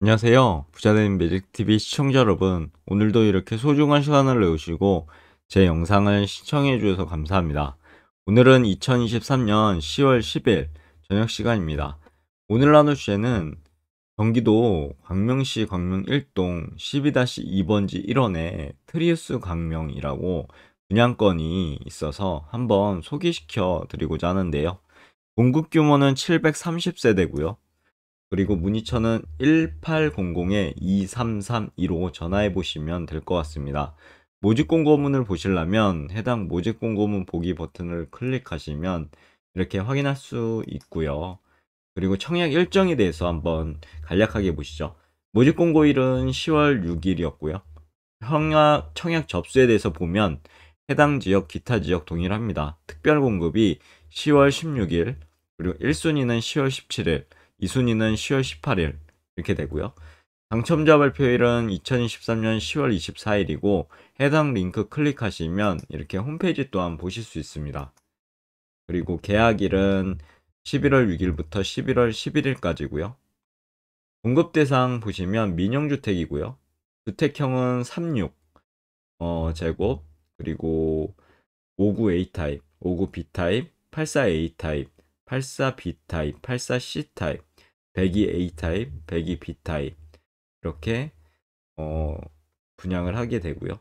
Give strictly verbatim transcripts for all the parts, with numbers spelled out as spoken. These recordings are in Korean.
안녕하세요. 부자된 매직티비 시청자 여러분. 오늘도 이렇게 소중한 시간을 내주시고 제 영상을 시청해 주셔서 감사합니다. 오늘은 이천이십삼 년 시월 십 일 저녁 시간입니다. 오늘 나눌 주제는 경기도 광명시 광명 일 동 십이 이 번지 일 원에 트리우스 광명이라고 분양권이 있어서 한번 소개시켜 드리고자 하는데요. 공급 규모는 칠백삼십 세대고요. 그리고 문의처는 일팔공공 이삼삼이로 전화해 보시면 될 것 같습니다. 모집 공고문을 보시려면 해당 모집 공고문 보기 버튼을 클릭하시면 이렇게 확인할 수 있고요. 그리고 청약 일정에 대해서 한번 간략하게 보시죠. 모집 공고일은 시월 육 일이었고요. 청약, 청약 접수에 대해서 보면 해당 지역, 기타 지역 동일합니다. 특별 공급이 시월 십육 일, 그리고 일 순위는 시월 십칠 일, 이 순위는 시월 십팔 일 이렇게 되고요. 당첨자 발표일은 이천이십삼 년 시월 이십사 일이고 해당 링크 클릭하시면 이렇게 홈페이지 또한 보실 수 있습니다. 그리고 계약일은 십일월 육 일부터 십일월 십일 일까지고요. 공급 대상 보시면 민영주택이고요. 주택형은 삼십육 어, 제곱, 그리고 오십구 에이 타입, 오십구 비 타입, 팔십사 에이 타입, 팔십사 비 타입, 팔십사 씨 타입, 백이 에이 타입, 백이 비 타입 이렇게 어, 분양을 하게 되고요.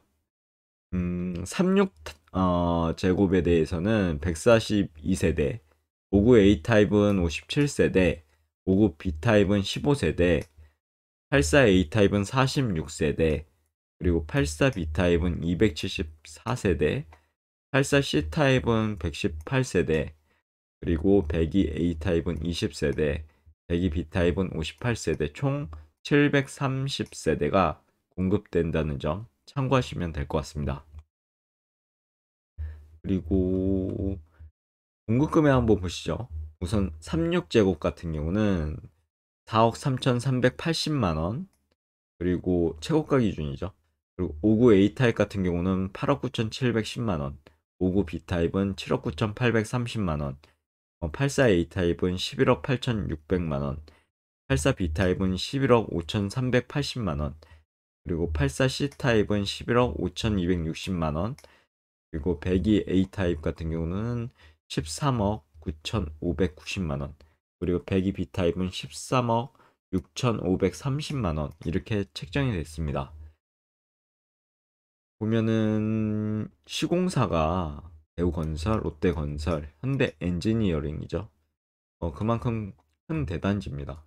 음, 삼십육 어, 제곱에 대해서는 백사십이 세대, 오십구 에이 타입은 오십칠 세대, 오십구 비 타입은 십오 세대, 팔십사 에이 타입은 사십육 세대, 그리고 팔십사 비 타입은 이백칠십사 세대, 팔십사 씨 타입은 백십팔 세대, 그리고 백이 에이 타입은 이십 세대, 백이 비 타입은 오십팔 세대, 총 칠백삼십 세대가 공급된다는 점 참고하시면 될 것 같습니다. 그리고 공급 금액 한번 보시죠. 우선 삼십육 제곱 같은 경우는 사억 삼천삼백팔십만 원, 그리고 최고가 기준이죠. 그리고 오십구 에이 타입 같은 경우는 팔억 구천칠백십만 원, 오십구 비 타입은 칠억 구천팔백삼십만 원, 팔십사 에이 타입은 십일억 팔천육백만 원, 팔십사 비 타입은 십일억 오천삼백팔십만 원, 그리고 팔십사 씨 타입은 십일억 오천이백육십만 원, 그리고 백이 에이 타입 같은 경우는 십삼억 구천오백구십만 원, 그리고 백이 비 타입은 십삼억 육천오백삼십만 원 이렇게 책정이 됐습니다. 보면은 시공사가 대우건설, 롯데건설, 현대엔지니어링이죠. 어, 그만큼 큰 대단지입니다.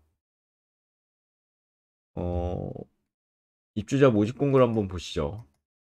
어, 입주자 모집 공고를 한번 보시죠.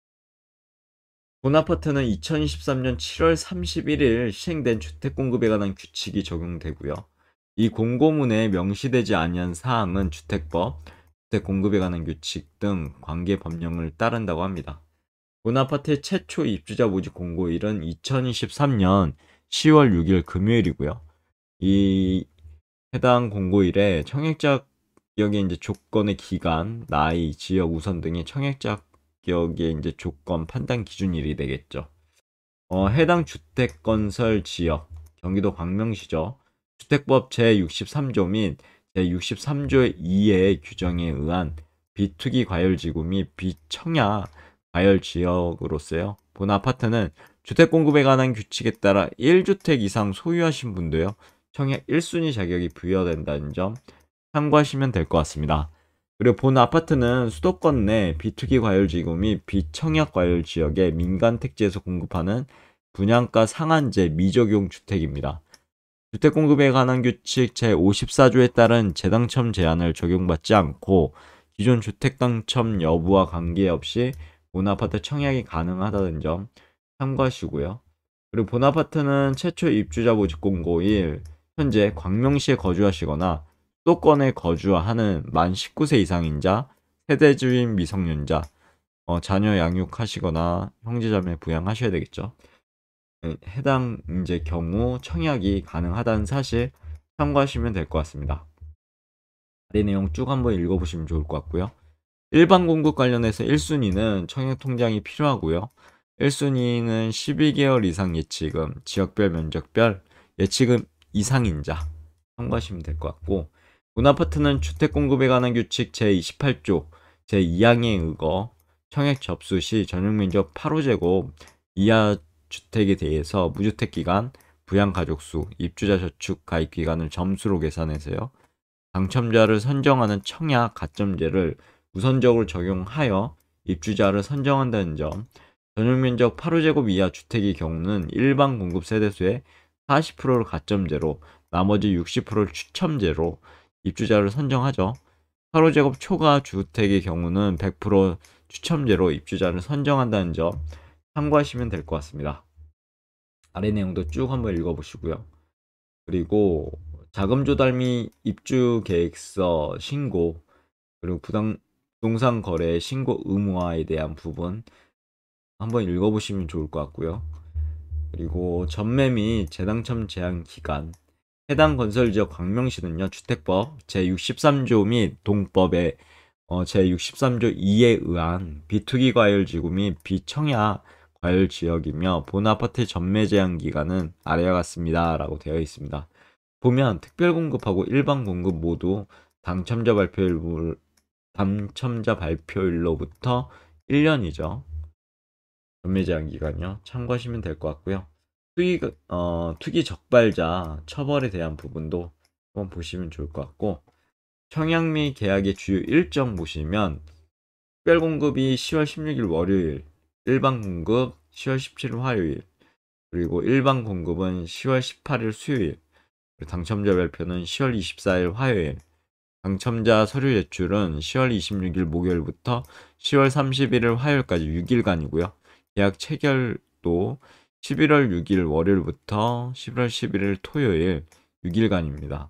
본아파트는 이천이십삼 년 칠월 삼십일 일 시행된 주택공급에 관한 규칙이 적용되고요. 이 공고문에 명시되지 아니한 사항은 주택법, 주택공급에 관한 규칙 등 관계 법령을 따른다고 합니다. 본아파트의 최초 입주자 모집 공고일은 이천이십삼 년 시월 육 일 금요일이고요. 이 해당 공고일에 청약 자격의 이제 조건의 기간, 나이, 지역 우선 등의 청약 자격의 이제 조건 판단 기준일이 되겠죠. 어, 해당 주택 건설 지역, 경기도 광명시죠. 주택법 제육십삼 조 및 제육십삼 조 이의 규정에 의한 비투기 과열지구 및 비청약 과열 지역으로서요. 본 아파트는 주택 공급에 관한 규칙에 따라 일 주택 이상 소유하신 분도요. 청약 일 순위 자격이 부여된다는 점 참고하시면 될 것 같습니다. 그리고 본 아파트는 수도권 내 비투기 과열지구 및 비청약 과열지역에 민간 택지에서 공급하는 분양가 상한제 미적용 주택입니다. 주택 공급에 관한 규칙 제오십사 조에 따른 재당첨 제한을 적용받지 않고 기존 주택 당첨 여부와 관계없이 본 아파트 청약이 가능하다는 점 참고하시고요. 그리고 본 아파트는 최초 입주자 모집 공고일 현재 광명시에 거주하시거나 수도권에 거주하는 만 십구 세 이상인 자, 세대주인 미성년자, 어, 자녀 양육하시거나 형제자매 부양하셔야 되겠죠. 해당 이제 경우 청약이 가능하다는 사실 참고하시면 될 것 같습니다. 아래 내용 쭉 한번 읽어보시면 좋을 것 같고요. 일반 공급 관련해서 일 순위는 청약 통장이 필요하고요. 일 순위는 십이 개월 이상 예치금, 지역별 면적별 예치금 이상인 자 참고하시면 될 것 같고, 본아파트는 주택 공급에 관한 규칙 제이십팔 조 제이 항에 의거 청약 접수 시 전용면적 팔 호 제곱 이하 주택에 대해서 무주택 기간, 부양 가족수, 입주자 저축 가입 기간을 점수로 계산해서요. 당첨자를 선정하는 청약 가점제를 우선적으로 적용하여 입주자를 선정한다는 점, 전용면적 팔 호 제곱 이하 주택의 경우는 일반 공급 세대수의 사십 퍼센트를 가점제로 나머지 육십 퍼센트를 추첨제로 입주자를 선정하죠. 팔 호 제곱 초과 주택의 경우는 백 퍼센트 추첨제로 입주자를 선정한다는 점 참고하시면 될 것 같습니다. 아래 내용도 쭉 한번 읽어보시고요. 그리고 자금 조달 및 입주 계획서 신고, 그리고 부당, 부동산 거래 신고 의무화에 대한 부분 한번 읽어보시면 좋을 것 같고요. 그리고 전매 및 재당첨 제한 기간, 해당 건설지역 광명시는요, 주택법 제육십삼 조 및 동법의 어, 제육십삼 조 이에 의한 비투기 과열지구 및 비청약 과열지역이며 본아파트 전매 제한 기간은 아래와 같습니다 라고 되어 있습니다. 보면 특별공급하고 일반 공급 모두 당첨자 발표일, 당첨자 발표일로부터 일 년이죠. 전매 제한 기간요. 참고하시면 될 것 같고요. 투기, 어, 투기 적발자 처벌에 대한 부분도 한번 보시면 좋을 것 같고, 청약 및 계약의 주요 일정 보시면 특별공급이 시월 십육일 월요일, 일반 공급 시월 십칠일 화요일, 그리고 일반 공급은 시월 십팔일 수요일, 당첨자 발표는 시월 이십사일 화요일, 당첨자 서류 제출은 시월 이십육일 목요일부터 시월 삼십일일 화요일까지 육 일간이고요. 계약 체결도 십일월 육일 월요일부터 십일월 십일일 토요일 육 일간입니다.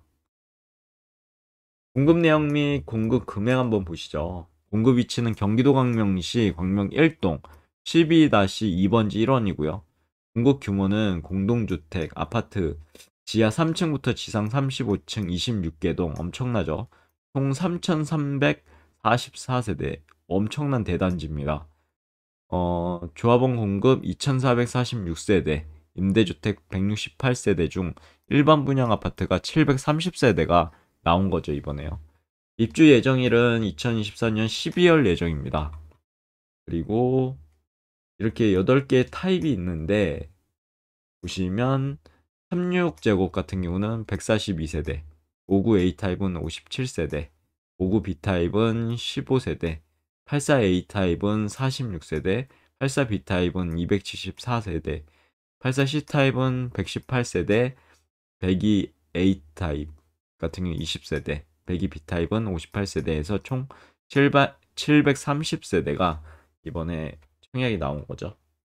공급 내용 및 공급 금액 한번 보시죠. 공급 위치는 경기도 광명시 광명 일 동 십이 이 번지 일 원이고요. 공급 규모는 공동주택, 아파트 지하 삼 층부터 지상 삼십오 층 이십육 개 동 엄청나죠. 총 삼천삼백사십사 세대 엄청난 대단지입니다. 어, 조합원 공급 이천사백사십육 세대, 임대주택 백육십팔 세대 중 일반 분양 아파트가 칠백삼십 세대가 나온 거죠, 이번에요. 입주 예정일은 이천이십사 년 십이월 예정입니다. 그리고 이렇게 여덟 개 타입이 있는데 보시면 삼십육 제곱 같은 경우는 백사십이 세대, 오십구 에이 타입은 오십칠 세대, 오십구 비 타입은 십오 세대, 팔십사 에이 타입은 사십육 세대, 팔십사 비 타입은 이백칠십사 세대, 팔십사 씨 타입은 백십팔 세대, 백이 에이 타입 같은 경우 이십 세대, 백이 비 타입은 오십팔 세대에서 총 칠백삼십 세대가 이번에 청약이 나온 거죠.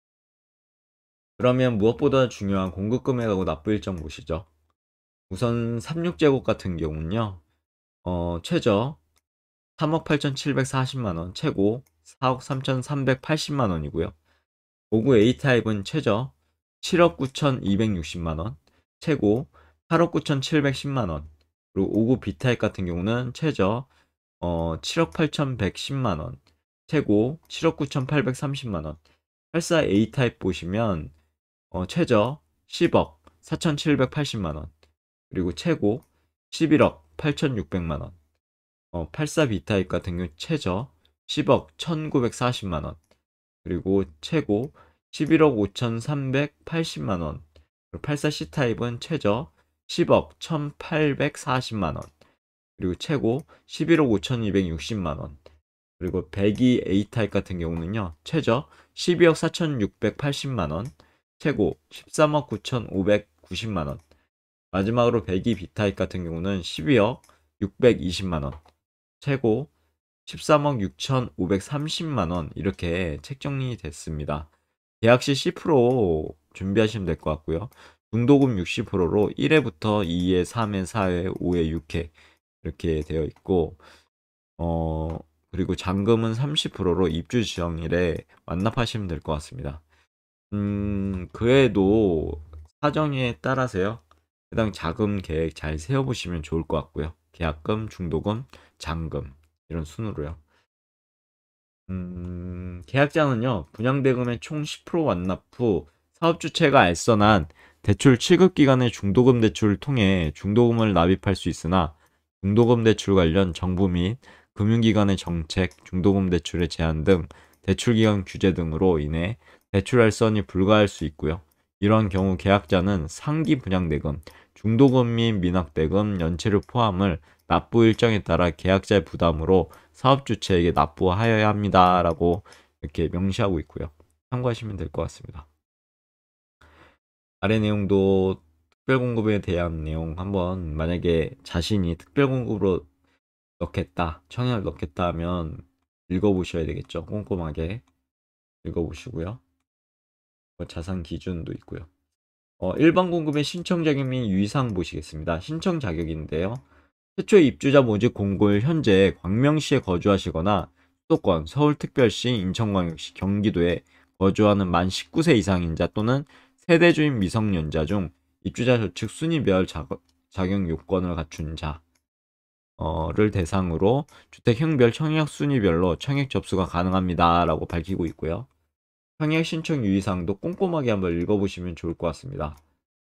그러면 무엇보다 중요한 공급 금액하고 납부 일정 보시죠. 우선 삼십육 제곱 같은 경우는요, 어, 최저 삼억 팔천칠백사십만 원, 최고 사억 삼천삼백팔십만 원이고요. 오십구 에이 타입은 최저 칠억 구천이백육십만 원, 최고 팔억 구천칠백십만 원, 그리고 오십구 비 타입 같은 경우는 최저 어, 칠억 팔천백십만 원, 최고 칠억 구천팔백삼십만 원, 팔십사 에이 타입 보시면 어, 최저 십억 사천칠백팔십만 원, 그리고 최고 십일억 팔천육백만 원, 어, 팔십사 비 타입 같은 경우 최저 십억 천구백사십만 원, 그리고 최고 십일억 오천삼백팔십만 원, 그리고 팔십사 씨 타입은 최저 십억 천팔백사십만 원, 그리고 최고 십일억 오천이백육십만 원, 그리고 백이 에이 타입 같은 경우는요, 최저 십이억 사천육백팔십만 원, 최고 십삼억 구천오백구십만 원, 마지막으로 백이 비 타입 같은 경우는 십이억 육백이십만 원, 최고 십삼억 육천오백삼십만 원 이렇게 책정이 됐습니다. 계약 시 십 퍼센트 준비하시면 될 것 같고요. 중도금 육십 퍼센트로 일 회부터 이 회, 삼 회, 사 회, 오 회, 육 회 이렇게 되어 있고, 어, 그리고 잔금은 삼십 퍼센트로 입주 지정일에 완납하시면 될 것 같습니다. 음, 그 외에도 사정에 따라서요. 해당 자금 계획 잘 세워보시면 좋을 것 같고요. 계약금, 중도금, 잔금 이런 순으로요. 음, 계약자는요, 분양대금의 총 십 퍼센트 완납 후 사업주체가 알선한 대출 취급기간의 중도금 대출을 통해 중도금을 납입할 수 있으나 중도금 대출 관련 정부 및 금융기관의 정책, 중도금 대출의 제한 등 대출기간 규제 등으로 인해 대출 할선이 불가할 수 있고요. 이러한 경우 계약자는 상기 분양대금, 중도금 및 미납대금, 연체를 포함을 납부 일정에 따라 계약자의 부담으로 사업주체에게 납부하여야 합니다라고 이렇게 명시하고 있고요. 참고하시면 될 것 같습니다. 아래 내용도 특별공급에 대한 내용 한번 만약에 자신이 특별공급으로 넣겠다, 청약을 넣겠다 하면 읽어보셔야 되겠죠. 꼼꼼하게 읽어보시고요. 자산 기준도 있고요. 어, 일반 공급의 신청 자격 및 유의사항 보시겠습니다. 신청 자격인데요. 최초의 입주자 모집 공고일 현재 광명시에 거주하시거나 수도권, 서울특별시, 인천광역시, 경기도에 거주하는 만 십구 세 이상인자 또는 세대주인 미성년자 중 입주자 저축 순위별 자격, 자격 요건을 갖춘 자를 대상으로 주택형별 청약 순위별로 청약 접수가 가능합니다 라고 밝히고 있고요. 청약 신청 유의사항도 꼼꼼하게 한번 읽어보시면 좋을 것 같습니다.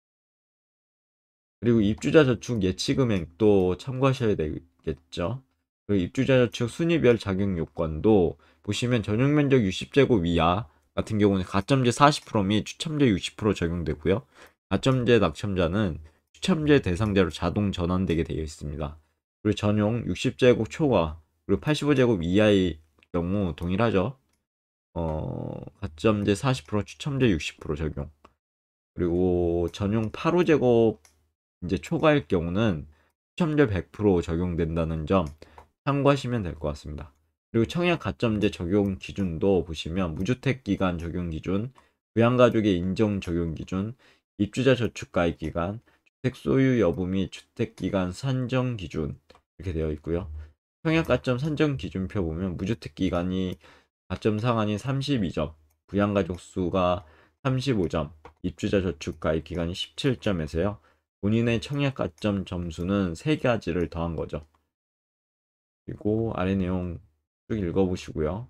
그리고 입주자 저축 예치 금액도 참고하셔야 되겠죠. 그리고 입주자 저축 순위별 자격 요건도 보시면 전용 면적 육십 제곱 이하 같은 경우는 가점제 사십 퍼센트 및 추첨제 육십 퍼센트 적용되고요. 가점제 낙첨자는 추첨제 대상자로 자동 전환되게 되어 있습니다. 그리고 전용 육십 제곱 초과 그리고 팔십오 제곱 이하의 경우 동일하죠. 어, 가점제 사십 퍼센트 추첨제 육십 퍼센트 적용. 그리고 전용 팔 호 제곱 이제 초과일 경우는 추첨제 백 퍼센트 적용된다는 점 참고하시면 될 것 같습니다. 그리고 청약 가점제 적용 기준도 보시면 무주택 기간 적용 기준, 부양가족의 인정 적용 기준, 입주자 저축 가입 기간, 주택 소유 여부 및 주택 기간 산정 기준 이렇게 되어 있고요. 청약 가점 산정 기준표 보면 무주택 기간이 가점 상한이 삼십이 점, 부양가족 수가 삼십오 점, 입주자 저축 가입 기간이 십칠 점에서요. 본인의 청약 가점 점수는 세 가지를 더한 거죠. 그리고 아래 내용 쭉 읽어보시고요.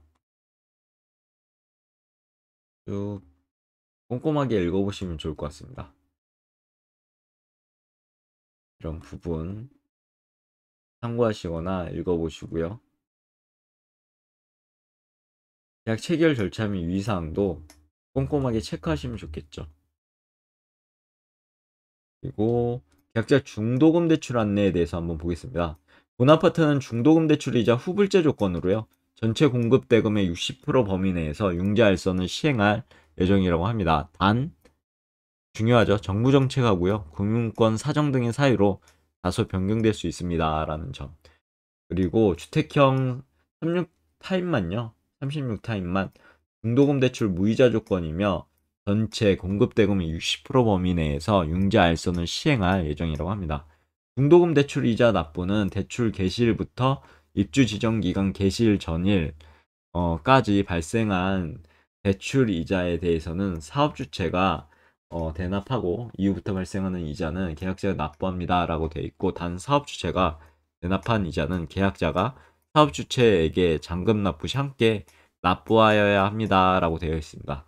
쭉 꼼꼼하게 읽어보시면 좋을 것 같습니다. 이런 부분 참고하시거나 읽어보시고요. 계약 체결 절차 및 유의사항도 꼼꼼하게 체크하시면 좋겠죠. 그리고 계약자 중도금 대출 안내에 대해서 한번 보겠습니다. 본아파트는 중도금 대출이자 후불제 조건으로요. 전체 공급 대금의 육십 퍼센트 범위 내에서 융자 알선을 시행할 예정이라고 합니다. 단 중요하죠. 정부 정책하고요. 금융권 사정 등의 사유로 다소 변경될 수 있습니다. 라는 점. 그리고 주택형 삼십육 타입만요. 삼십육 타입만 중도금 대출 무이자 조건이며 전체 공급 대금의 육십 퍼센트 범위 내에서 융자 알선을 시행할 예정이라고 합니다. 중도금 대출 이자 납부는 대출 개시일부터 입주 지정 기간 개시일 전일까지 발생한 대출 이자에 대해서는 사업주체가 어, 대납하고 이후부터 발생하는 이자는 계약자가 납부합니다 라고 되어 있고, 단 사업주체가 대납한 이자는 계약자가 사업주체에게 잔금 납부 시 함께 납부하여야 합니다 라고 되어 있습니다.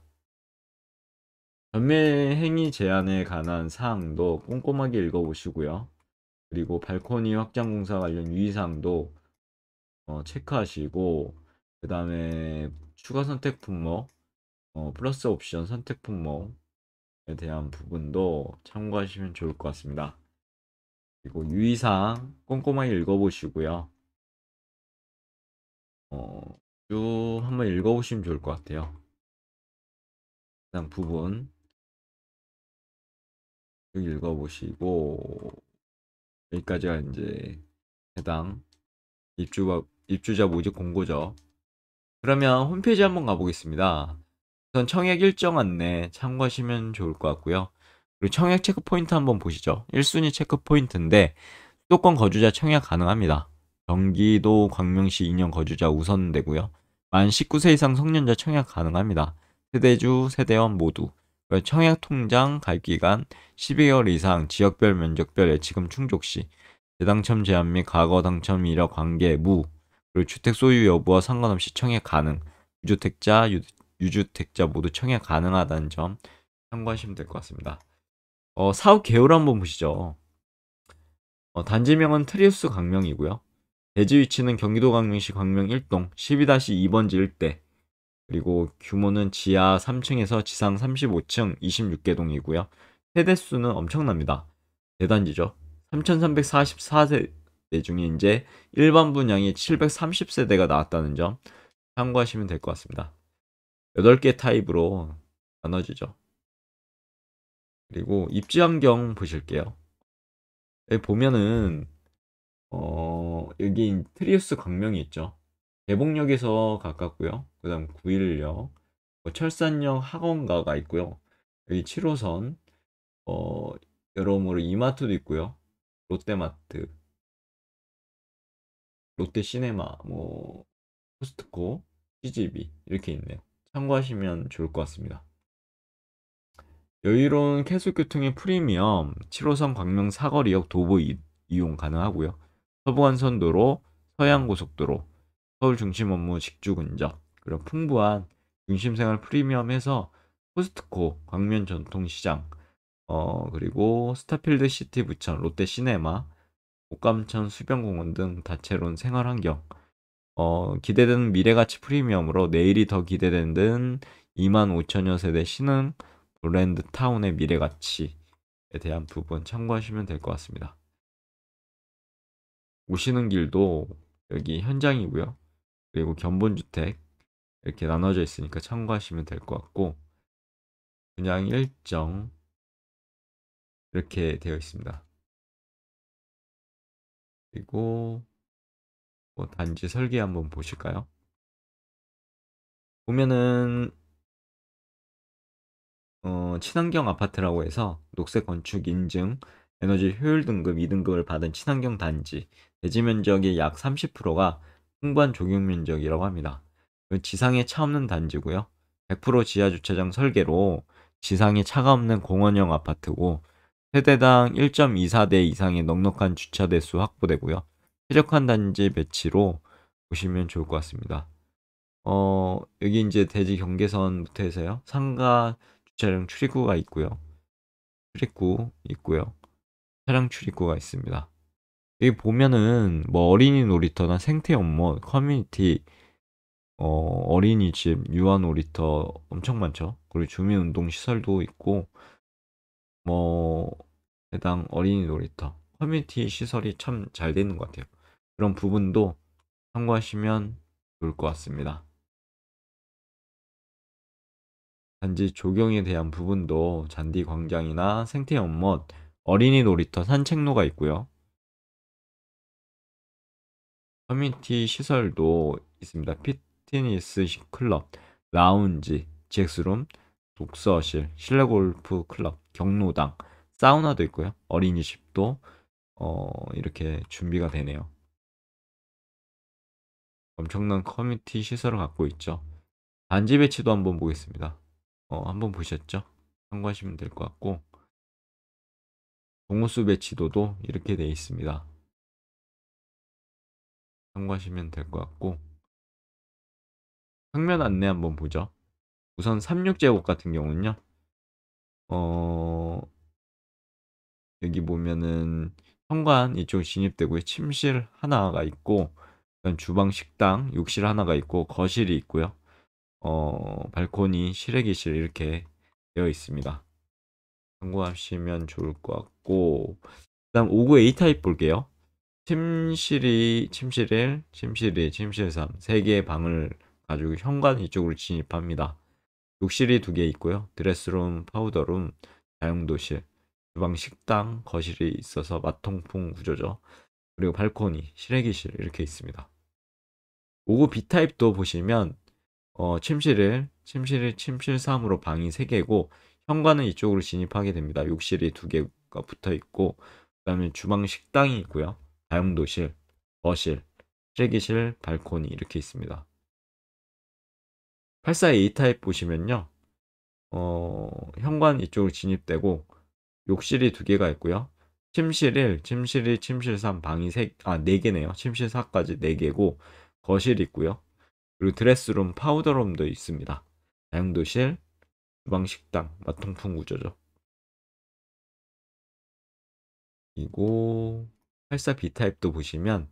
전매 행위 제한에 관한 사항도 꼼꼼하게 읽어보시고요. 그리고 발코니 확장 공사 관련 유의사항도 어, 체크하시고, 그 다음에 추가 선택 품목, 어, 플러스 옵션 선택 품목에 대한 부분도 참고하시면 좋을 것 같습니다. 그리고 유의사항 꼼꼼하게 읽어보시고요. 어, 쭉 한번 읽어보시면 좋을 것 같아요. 그다음 부분 쭉 읽어보시고, 여기까지가 이제 해당 입주가, 입주자 모집 공고죠. 그러면 홈페이지 한번 가보겠습니다. 우선 청약 일정 안내 참고하시면 좋을 것 같고요. 그리고 청약 체크 포인트 한번 보시죠. 일 순위 체크 포인트인데 수도권 거주자 청약 가능합니다. 경기도 광명시 이 년 거주자 우선되고요. 만 십구 세 이상 성년자 청약 가능합니다. 세대주, 세대원 모두. 청약 통장 가입기간 십이 개월 이상 지역별 면적별 예치금 충족 시 재당첨 제한 및 과거 당첨 이력 관계 무, 그리고 주택 소유 여부와 상관없이 청약 가능, 무주택자, 유, 유주택자 모두 청약 가능하다는 점 참고하시면 될 것 같습니다. 어, 사업 개요를 한번 보시죠. 어, 단지명은 트리우스 광명이고요. 대지 위치는 경기도 광명시 광명 일 동 십이 이 번지 일대, 그리고 규모는 지하 삼 층에서 지상 삼십오 층 이십육 개 동이고요. 세대수는 엄청납니다. 대단지죠. 삼천삼백사십사 세대 중에 이제 일반 분양이 칠백삼십 세대가 나왔다는 점 참고하시면 될 것 같습니다. 여덟 개 타입으로 나눠지죠. 그리고 입지 환경 보실게요. 여기 보면은 어 여기 트리우스 광명이 있죠. 대봉역에서 가깝고요. 그 다음 구일역, 뭐 철산역 학원가가 있고요. 여기 칠 호선, 어 여러모로 이마트도 있고요. 롯데마트, 롯데시네마, 뭐 코스트코, 씨지비 이렇게 있네요. 참고하시면 좋을 것 같습니다. 여유로운 쾌속교통의 프리미엄, 칠 호선 광명 사거리역 도보 이, 이용 가능하고요. 서부간선도로, 서해안고속도로, 서울 중심 업무 직주 근접, 그리고 풍부한 중심생활 프리미엄에서 코스트코, 광면 전통시장, 어 그리고 스타필드 시티 부천, 롯데 시네마, 옥감천 수변공원 등 다채로운 생활환경, 어 기대되는 미래가치 프리미엄으로 내일이 더 기대되는 이만 오천여 세대 신흥 브랜드 타운의 미래가치에 대한 부분 참고하시면 될 것 같습니다. 오시는 길도 여기 현장이고요. 그리고 견본주택 이렇게 나눠져 있으니까 참고하시면 될 것 같고, 분양 일정 이렇게 되어 있습니다. 그리고 뭐 단지 설계 한번 보실까요? 보면은 어, 친환경 아파트라고 해서 녹색 건축 인증, 에너지 효율 등급 이 등급을 받은 친환경 단지, 대지 면적의 약 삼십 퍼센트가 풍부한 적용 면적이라고 합니다. 지상에 차 없는 단지고요. 백 퍼센트 지하 주차장 설계로 지상에 차가 없는 공원형 아파트고, 세대당 일 점 이사 대 이상의 넉넉한 주차 대수 확보되고요. 쾌적한 단지 배치로 보시면 좋을 것 같습니다. 어, 여기 이제 대지 경계선부터 해서요. 상가 주차장 출입구가 있고요. 출입구 있고요. 차량 출입구가 있습니다. 여기 보면은 뭐 어린이 놀이터나 생태 연못, 커뮤니티, 어, 어린이집, 유아 놀이터 엄청 많죠. 그리고 주민 운동 시설도 있고, 뭐 해당 어린이 놀이터, 커뮤니티 시설이 참 잘 되는 것 같아요. 그런 부분도 참고하시면 좋을 것 같습니다. 단지 조경에 대한 부분도 잔디 광장이나 생태 연못, 어린이 놀이터, 산책로가 있고요. 커뮤니티 시설도 있습니다. 피트니스 클럽, 라운지, 지엑스룸, 독서실, 실내 골프 클럽, 경로당, 사우나도 있고요. 어린이집도 어, 이렇게 준비가 되네요. 엄청난 커뮤니티 시설을 갖고 있죠. 단지 배치도 한번 보겠습니다. 어, 한번 보셨죠? 참고하시면 될 것 같고, 동호수 배치도도 이렇게 되어 있습니다. 참고하시면 될 것 같고, 평면 안내 한번 보죠. 우선 삼십육 제곱 같은 경우는요. 어, 여기 보면은 현관 이쪽 진입되고요. 침실 하나가 있고, 그다음 주방, 식당, 욕실 하나가 있고, 거실이 있고요. 어, 발코니, 실외기실 이렇게 되어 있습니다. 참고하시면 좋을 것 같고, 그다음 오 구 A타입 볼게요. 침실이 침실 일, 침실 이, 침실 삼, 세 개의 방을 가지고 현관 이쪽으로 진입합니다. 욕실이 두 개 있고요. 드레스룸, 파우더룸, 다용도실, 주방, 식당, 거실이 있어서 마통풍 구조죠. 그리고 발코니, 실외기실 이렇게 있습니다. 오 구 B타입도 보시면 어, 침실 일, 침실 일, 침실 삼으로 방이 세 개고, 현관은 이쪽으로 진입하게 됩니다. 욕실이 두 개가 붙어 있고, 그다음에 주방, 식당이 있고요. 다용도실, 거실, 실외기실, 발코니 이렇게 있습니다. 팔십사 A 타입 보시면요. 어, 현관 이쪽으로 진입되고, 욕실이 두 개가 있고요. 침실 일, 침실 이, 침실 삼, 방이 세, 아, 네 개네요. 침실 사까지 네 개고, 거실이 있고요. 그리고 드레스룸, 파우더룸도 있습니다. 다용도실, 주방, 식당, 마통풍 구조죠. 그리고 팔사 B타입도 보시면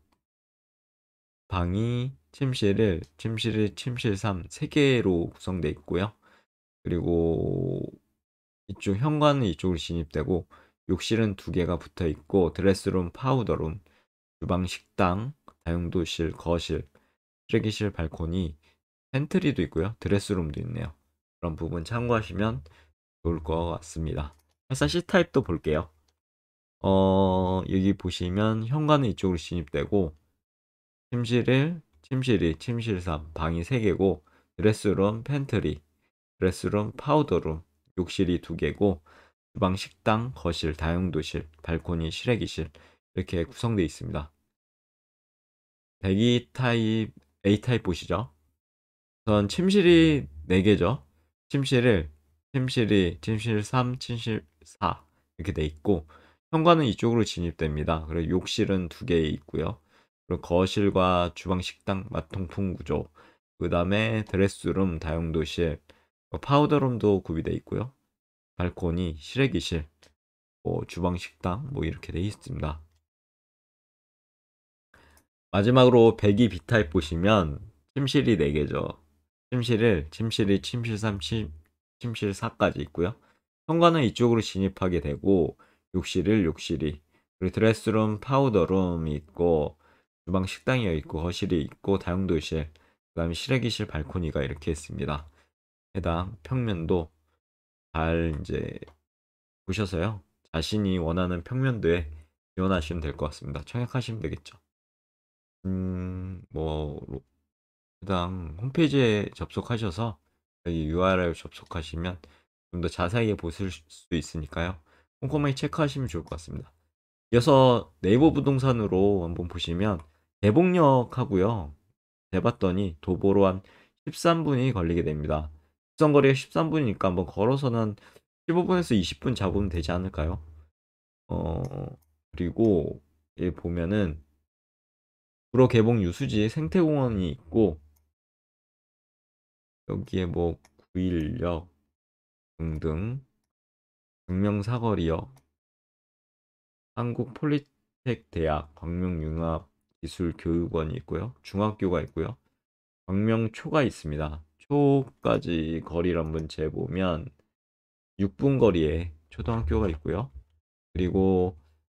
방이 침실 일, 침실 일, 침실 삼 세 개로 구성되어 있고요. 그리고 이쪽 현관은 이쪽으로 진입되고 욕실은 두 개가 붙어 있고 드레스룸, 파우더룸, 주방, 식당, 다용도실, 거실, 쓰레기실, 발코니, 팬트리도 있고요. 드레스룸도 있네요. 그런 부분 참고하시면 좋을 것 같습니다. 회사 C타입도 볼게요. 어, 여기 보시면 현관은 이쪽으로 진입되고 침실 일, 침실 이, 침실 삼 방이 세 개고 드레스룸, 팬트리, 드레스룸, 파우더룸, 욕실이 두 개고 주방, 식당, 거실, 다용도실, 발코니, 실외기실 이렇게 구성되어 있습니다. 배기 타입 A 타입 보시죠. 우선 침실이 네 개죠. 침실 일, 침실 이, 침실 삼, 침실 사 이렇게 돼 있고 현관은 이쪽으로 진입됩니다. 그리고 욕실은 두 개 있고요. 그리고 거실과 주방, 식당, 마통풍 구조. 그 다음에 드레스룸, 다용도실, 뭐 파우더룸도 구비되어 있고요. 발코니, 실외기실, 뭐 주방, 식당 뭐 이렇게 돼 있습니다. 마지막으로 배기 B타입 보시면 침실이 네 개죠. 침실 일, 침실 이, 침실 삼, 침, 침실 사까지 있고요. 현관은 이쪽으로 진입하게 되고 욕실 일, 욕실 이, 그리고 드레스룸, 파우더룸이 있고 주방 식당이 있고 거실이 있고 다용도실, 그 다음에 실외기실, 발코니가 이렇게 있습니다. 해당 평면도 잘 이제 보셔서요. 자신이 원하는 평면도에 지원하시면 될 것 같습니다. 청약하시면 되겠죠. 음, 뭐 해당 홈페이지에 접속하셔서 여기 유알엘 접속하시면 좀 더 자세하게 보실 수 있으니까요. 꼼꼼하게 체크하시면 좋을 것 같습니다. 이어서 네이버 부동산으로 한번 보시면 대봉역하고요. 해봤더니 도보로 한 십삼 분이 걸리게 됩니다. 직선거리가 십삼 분이니까 한번 걸어서는 십오 분에서 이십 분 잡으면 되지 않을까요? 어, 그리고 여기 보면은 구로 개봉 유수지 생태공원이 있고 여기에 뭐 구일역 등등 광명사거리역, 한국폴리텍 대학, 광명융합기술교육원이 있고요. 중학교가 있고요. 광명초가 있습니다. 초까지 거리를 한번 재보면 육 분 거리에 초등학교가 있고요. 그리고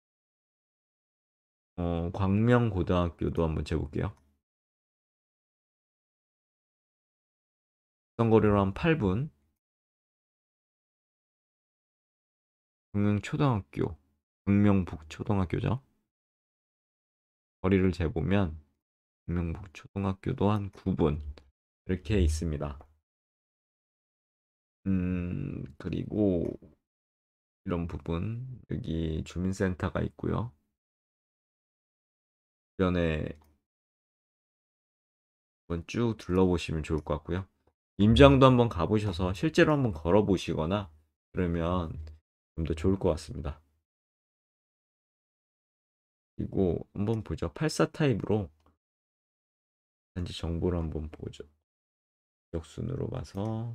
어, 광명고등학교도 한번 재볼게요. 거리로 한 팔 분. 광명초등학교, 광명북초등학교죠. 거리를 재보면 광명북초등학교도 한 구 분 이렇게 있습니다. 음, 그리고 이런 부분 여기 주민센터가 있고요. 주변에 한번 쭉 둘러보시면 좋을 것 같고요. 임장도 한번 가보셔서 실제로 한번 걸어보시거나 그러면 좀 더 좋을 것 같습니다. 그리고 한번 보죠. 팔사 타입으로 단지 정보를 한번 보죠. 역순으로 봐서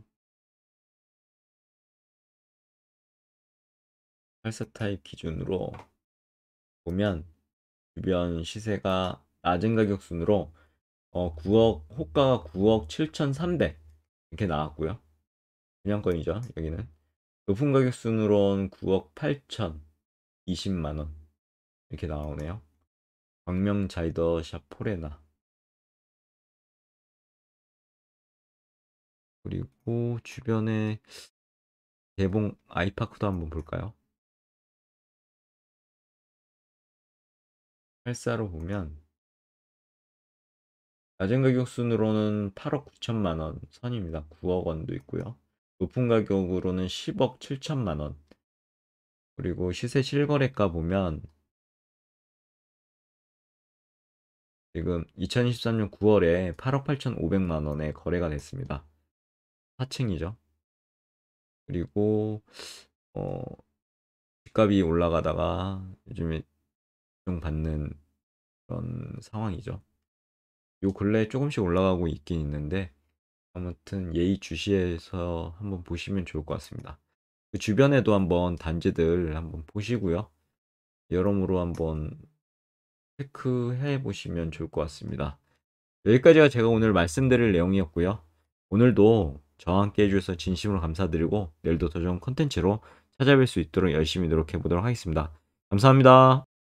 팔사 타입 기준으로 보면 주변 시세가 낮은 가격 순으로 어, 구억, 호가가 구억 칠천삼백 이렇게 나왔고요. 분양권이죠, 여기는. 높은 가격 순으로는 구억 팔천 이십만 원 이렇게 나오네요. 광명 자이더샵 포레나. 그리고 주변에 개봉 아이파크도 한번 볼까요? 팔사로 보면 낮은 가격 순으로는 팔억 구천만 원 선입니다. 구억 원도 있고요. 높은 가격으로는 십억 칠천만 원. 그리고 시세 실거래가 보면 지금 이천이십삼 년 구월에 팔억 팔천오백만 원에 거래가 됐습니다. 사 층이죠. 그리고 어, 집값이 올라가다가 요즘에 좀 받는 그런 상황이죠. 요 근래에 조금씩 올라가고 있긴 있는데 아무튼 예의주시해서 한번 보시면 좋을 것 같습니다. 그 주변에도 한번 단지들 한번 보시고요. 여러모로 한번 체크해 보시면 좋을 것 같습니다. 여기까지가 제가 오늘 말씀드릴 내용이었고요. 오늘도 저와 함께 해 주셔서 진심으로 감사드리고 내일도 더 좋은 콘텐츠로 찾아뵐 수 있도록 열심히 노력해 보도록 하겠습니다. 감사합니다.